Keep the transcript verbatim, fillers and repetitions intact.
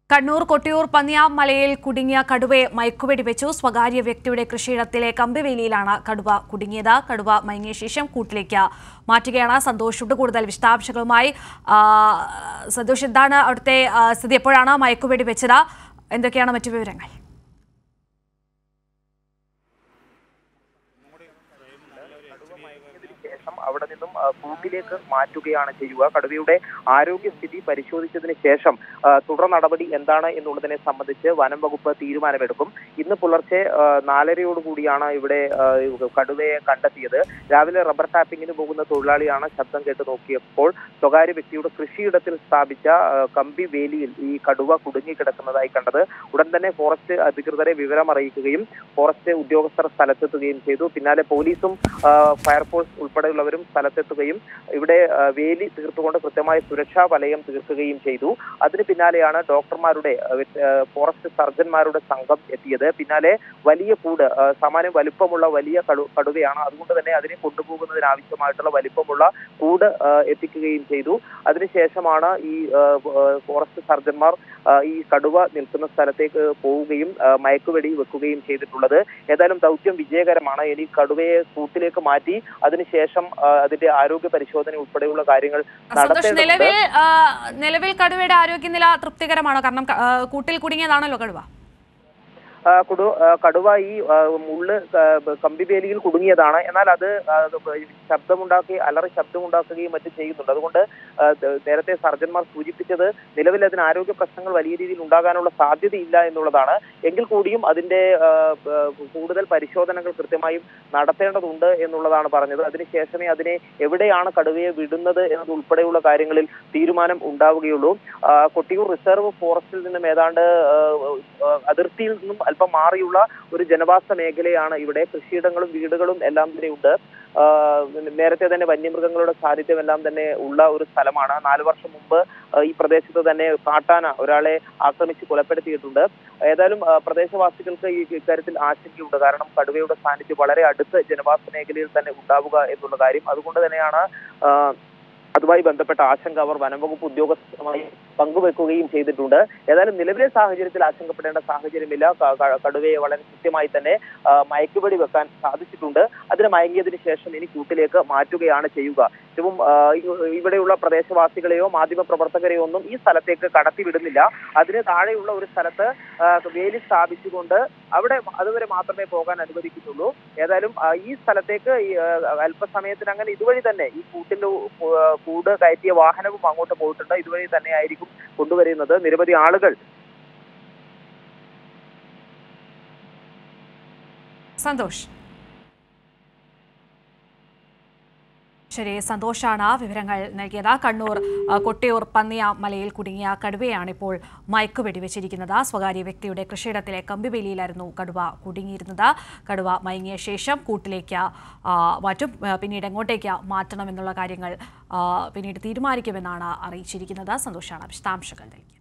കണ്ണൂർ കൊട്ടിയൂർ പന്നിയാം മലയിൽ കുടുങ്ങിയ കടുവയെ മയക്കുവെടി വെച്ചു. സ്വകാര്യ വ്യക്തിയുടെ കൃഷിയിടത്തിലെ കമ്പിവേലിയിലാണ് കടുവ കുടുങ്ങിയത്. കടുവ മയങ്ങിയ ശേഷം കൂട്ടിലേക്ക് മാറ്റുകയാണ്. സന്തോഷുണ്ട് കൂടുതൽ വിശദാംശങ്ങളുമായി. സന്തോഷ്, എന്താണ് അവിടുത്തെ സ്ഥിതി? എപ്പോഴാണ് മയക്കുവെടി വെച്ചത്? എന്തൊക്കെയാണ് മറ്റു വിവരങ്ങൾ? അവിടെ നിന്നും കൂട്ടിലേക്ക് മാറ്റുകയാണ് ചെയ്യുക. കടുവയുടെ ആരോഗ്യസ്ഥിതി പരിശോധിച്ചതിന് ശേഷം തുടർ നടപടി എന്താണ് എന്നുള്ളതിനെ സംബന്ധിച്ച് വനം വകുപ്പ് തീരുമാനമെടുക്കും. ഇന്ന് പുലർച്ചെ നാലരയോടുകൂടിയാണ് ഇവിടെ കടുവയെ കണ്ടെത്തിയത്. രാവിലെ റബ്ബർ ടാപ്പിങ്ങിന് പോകുന്ന തൊഴിലാളിയാണ് ശബ്ദം കേട്ട് നോക്കിയപ്പോൾ സ്വകാര്യ വ്യക്തിയുടെ കൃഷിയിടത്തിൽ സ്ഥാപിച്ച കമ്പി വേലിയിൽ ഈ കടുവ കുടുങ്ങിക്കിടക്കുന്നതായി കണ്ടത്. ഉടൻ തന്നെ ഫോറസ്റ്റ് അധികൃതരെ വിവരം അറിയിക്കുകയും ഫോറസ്റ്റ് ഉദ്യോഗസ്ഥർ സ്ഥലത്തെത്തുകയും ചെയ്തു. പിന്നാലെ പോലീസും ഫയർഫോഴ്സ് ഉൾപ്പെടെയുള്ളവരും സ്ഥലത്തെത്തുകയും ഇവിടെ വേലി തീർത്തുകൊണ്ട് കൃത്യമായ സുരക്ഷാ വലയം തീർക്കുകയും ചെയ്തു. അതിന് പിന്നാലെയാണ് ഡോക്ടർമാരുടെ ഫോറസ്റ്റ് സർജന്മാരുടെ സംഘം എത്തിയത്. പിന്നാലെ വലിയ കൂട്, സാമാന്യം വലിപ്പമുള്ള വലിയ കടു കടുവയാണ് അതുകൊണ്ട് തന്നെ അതിനെ കൊണ്ടുപോകുന്നതിനാവശ്യമായിട്ടുള്ള വലിപ്പമുള്ള കൂട് എത്തിക്കുകയും ചെയ്തു. അതിനുശേഷമാണ് ഈ ഫോറസ്റ്റ് സർജന്മാർ ഈ കടുവ നിൽക്കുന്ന സ്ഥലത്തേക്ക് പോവുകയും മയക്കുവെടി വെക്കുകയും ചെയ്തിട്ടുള്ളത്. ഏതായാലും ദൗത്യം വിജയകരമാണ്. ഇനി കടുവയെ കൂട്ടിലേക്ക് മാറ്റി അതിനുശേഷം അതിന്റെ ആരോഗ്യ പരിശോധന ഉൾപ്പെടെയുള്ള കാര്യങ്ങൾ നിലവിൽ നിലവിൽ കടുവയുടെ ആരോഗ്യനില തൃപ്തികരമാണോ? കാരണം കൂട്ടിൽ കുടുങ്ങിയതാണല്ലോ കടുവ. കടുവ ഈ മുള്ള് കമ്പിവേലിയിൽ കുടുങ്ങിയതാണ്. എന്നാൽ അത് ശബ്ദമുണ്ടാക്കി അലറി ശബ്ദമുണ്ടാക്കുകയും മറ്റും ചെയ്യുന്നുണ്ട്. അതുകൊണ്ട് നേരത്തെ സർജന്മാർ സൂചിപ്പിച്ചത് നിലവിൽ അതിന് ആരോഗ്യ പ്രശ്നങ്ങൾ വലിയ രീതിയിൽ ഉണ്ടാകാനുള്ള സാധ്യതയില്ല എന്നുള്ളതാണ്. എങ്കിൽ കൂടിയും അതിന്റെ കൂടുതൽ പരിശോധനകൾ കൃത്യമായും നടത്തേണ്ടതുണ്ട് എന്നുള്ളതാണ് പറഞ്ഞത്. അതിനുശേഷമേ അതിനെ എവിടെയാണ് കടുവയെ വിടുന്നത് എന്നത് ഉൾപ്പെടെയുള്ള കാര്യങ്ങളിൽ തീരുമാനം ഉണ്ടാവുകയുള്ളൂ. കൊട്ടിയൂർ റിസർവ് ഫോറസ്റ്റിൽ നിന്നും ഏതാണ്ട് അതിർത്തിയിൽ നിന്നും അല്പം മാറിയുള്ള ഒരു ജനവാസ മേഖലയാണ് ഇവിടെ. കൃഷിയിടങ്ങളും വീടുകളും എല്ലാം തന്നെ ഉണ്ട്. നേരത്തെ തന്നെ വന്യമൃഗങ്ങളുടെ സാന്നിധ്യം എല്ലാം തന്നെ ഉള്ള ഒരു സ്ഥലമാണ്. നാലു വർഷം മുമ്പ് ഈ പ്രദേശത്ത് തന്നെ കാട്ടാന ഒരാളെ ആക്രമിച്ച് കൊലപ്പെടുത്തിയിട്ടുണ്ട്. ഏതായാലും പ്രദേശവാസികൾക്ക് ഈ ഇക്കാര്യത്തിൽ ആശങ്കയുണ്ട്. കാരണം കടുവയുടെ സാന്നിധ്യം വളരെ അടുത്ത് ജനവാസ മേഖലയിൽ തന്നെ ഉണ്ടാവുക എന്നുള്ള കാര്യം. അതുകൊണ്ട് തന്നെയാണ് അതുമായി ബന്ധപ്പെട്ട ആശങ്ക അവർ വനംവകുപ്പ് ഉദ്യോഗസ്ഥരുമായി പങ്കുവെക്കുകയും ചെയ്തിട്ടുണ്ട്. ഏതായാലും നിലവിലെ സാഹചര്യത്തിൽ ആശങ്കപ്പെടേണ്ട സാഹചര്യമില്ല. കടുവയെ വളരെ കൃത്യമായി തന്നെ മയക്കുവെടി വെക്കാൻ സാധിച്ചിട്ടുണ്ട്. അതിന് മയങ്ങിയതിന് ശേഷം ഇനി കൂട്ടിലേക്ക് മാറ്റുകയാണ് ചെയ്യുക. ഏറ്റവും ഇവിടെയുള്ള പ്രദേശവാസികളെയോ മാധ്യമ പ്രവർത്തകരെയോ ഒന്നും ഈ സ്ഥലത്തേക്ക് കടത്തിവിടുന്നില്ല. അതിന് താഴെയുള്ള ഒരു സ്ഥലത്ത് വേലി സ്ഥാപിച്ചുകൊണ്ട് അവിടെ അതുവരെ മാത്രമേ പോകാൻ അനുവദിക്കുന്നുള്ളൂ. ഏതായാലും ഈ സ്ഥലത്തേക്ക് അല്പസമയത്തിന് അങ്ങനെ ഇതുവഴി തന്നെ ഈ കൂട്ടിന്റെ കൂട് കയറ്റിയ വാഹനവും അങ്ങോട്ട് പോയിട്ടുണ്ട്. ഇതുവഴി തന്നെ ആയിരിക്കും കൊണ്ടുവരുന്നത്. നിരവധി ആളുകൾ സന്തോഷ് ശരി സന്തോഷാണ് വിവരങ്ങൾ നൽകിയത്. കണ്ണൂർ കൊട്ടിയൂർ പന്നിയാം മലയിൽ കുടുങ്ങിയ കടുവയാണ് ഇപ്പോൾ മയക്കുവെടി വെച്ചിരിക്കുന്നത്. സ്വകാര്യ വ്യക്തിയുടെ കൃഷിയിടത്തിലെ കമ്പിവേലിയിലായിരുന്നു കടുവ കുടുങ്ങിയിരുന്നത്. കടുവ മയങ്ങിയ ശേഷം കൂട്ടിലേക്ക് മാറ്റും. പിന്നീട് എങ്ങോട്ടേക്ക് മാറ്റണമെന്നുള്ള കാര്യങ്ങൾ പിന്നീട് തീരുമാനിക്കുമെന്നാണ് അറിയിച്ചിരിക്കുന്നത്. സന്തോഷാണ് വിശദാംശങ്ങൾ നൽകിയത്.